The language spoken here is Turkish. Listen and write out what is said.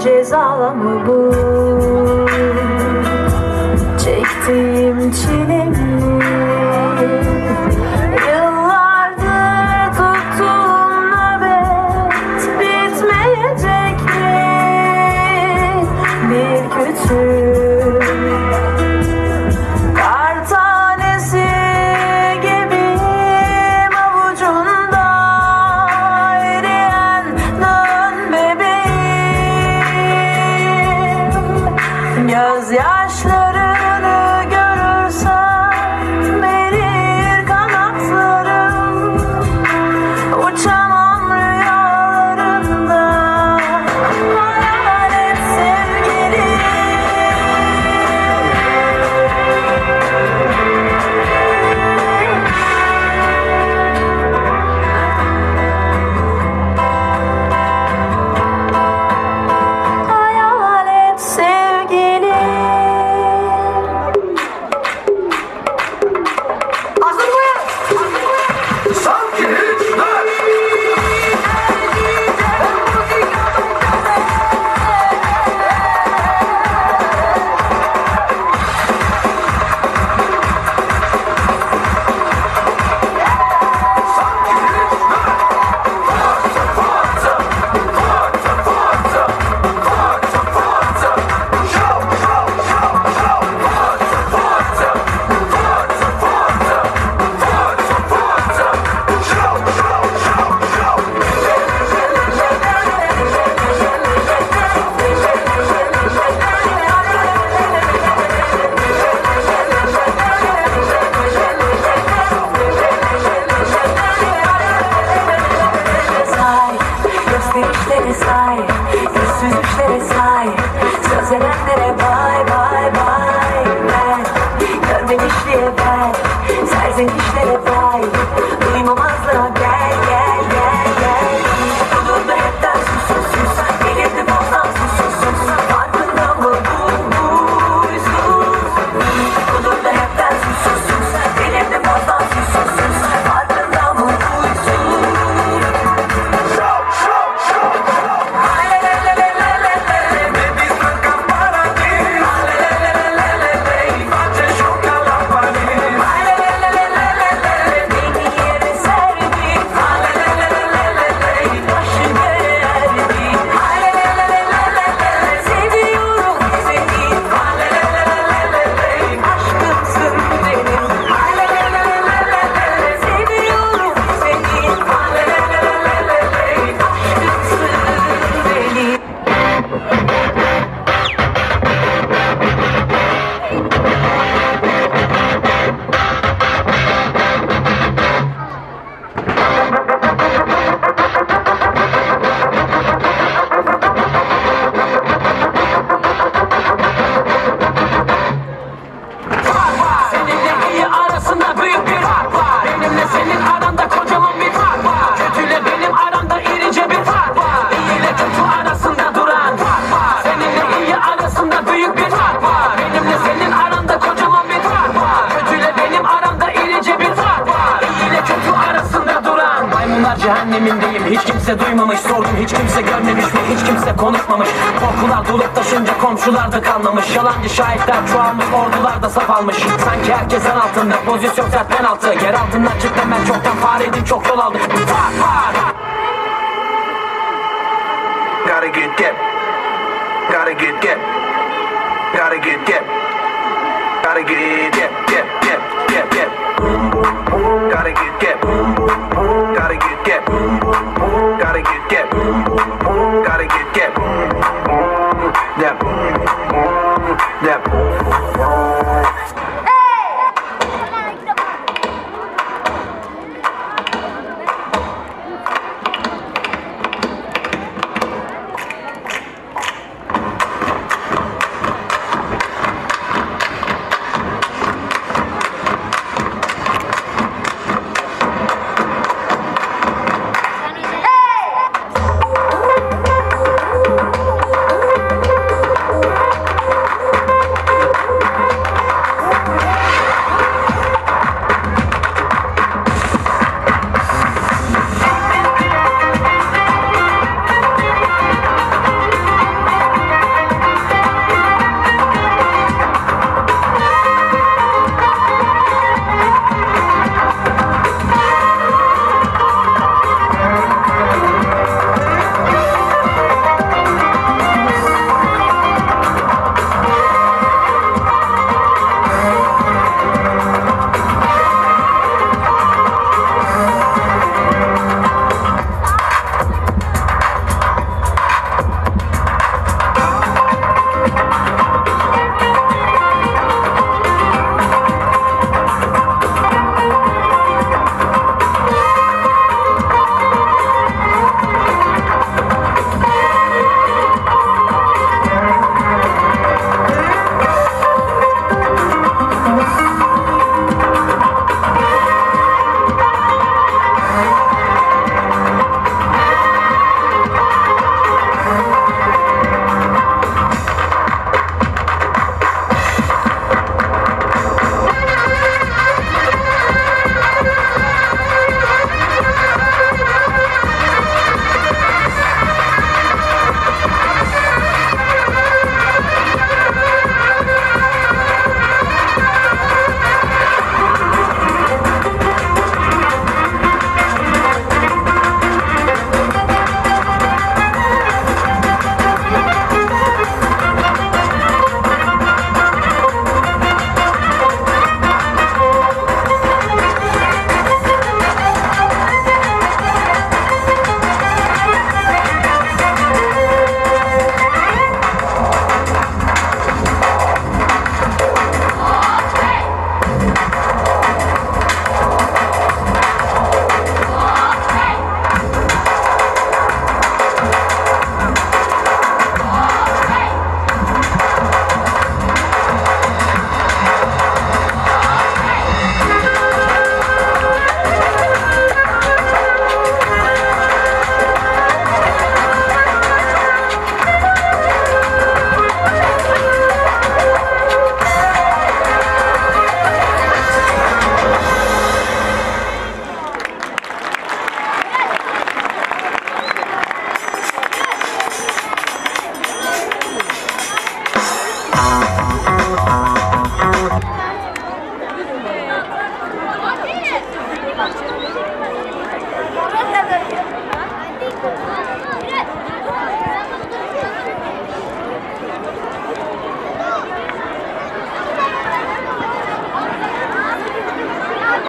ceza mı bu? Çektiğim çile mi? Yıllardır tuttuğum nöbet bitmeyecek mi? Bir küçük kar tanesi gibiyim avucunda eriyen dön bebeğim. Gözyaşlarını görürsen verir kanatlarım, uçamam rüyalarında. Hayalet sevgilim. Hayalet sevgilim. Hazır mıyız? Sanki hiç Say, gösterişleri say, yüzsüzlükleri say, söz verenlere bay bay bay ver, görmemişliğe ver, serzenişlere vay, duymamazlığa gel gel gel gel. Olur da hepten sus sus sus, gelirdi bozdan sus sus sus, farkında mı bu huysuz? Olur da hepten sus sus sus, gelirdi bozdan sus sus sus, farkında mı huysuz? Seninle iyi arasında büyük bir fark var. Benimle senin aranda kocaman bir fark var. Kötüyle benim aramda irice bir fark var. İyi ile kötü arasında duran fark var. Seninle iyi arasında büyük bir fark var. Benimle senin aranda kocaman bir fark var. Kötüyle benim aramda irice bir fark var. İyi ile kötü arasında duran. Maymunlar cehennemindeyim, hiç kimse duymamış. Sordum, hiç kimse görmemiş mi? Hiç kimse konuşmamış. Korkular dolup taşınca komşular da kanlamış. Yalancı şahitler çoğalmış, ordular da saf almış. Sanki herkes en altında, pozisyon sert penaltı. Yer altından çıktım ben çoktan, fareydim çok yol aldım. Fark var. gotta get dip, gotta get dip, gotta get dip, gotta get dip, dip, dip, dip, dip. Gotta get dip, gotta get dip, gotta get dip, gotta get dip, dip, dip.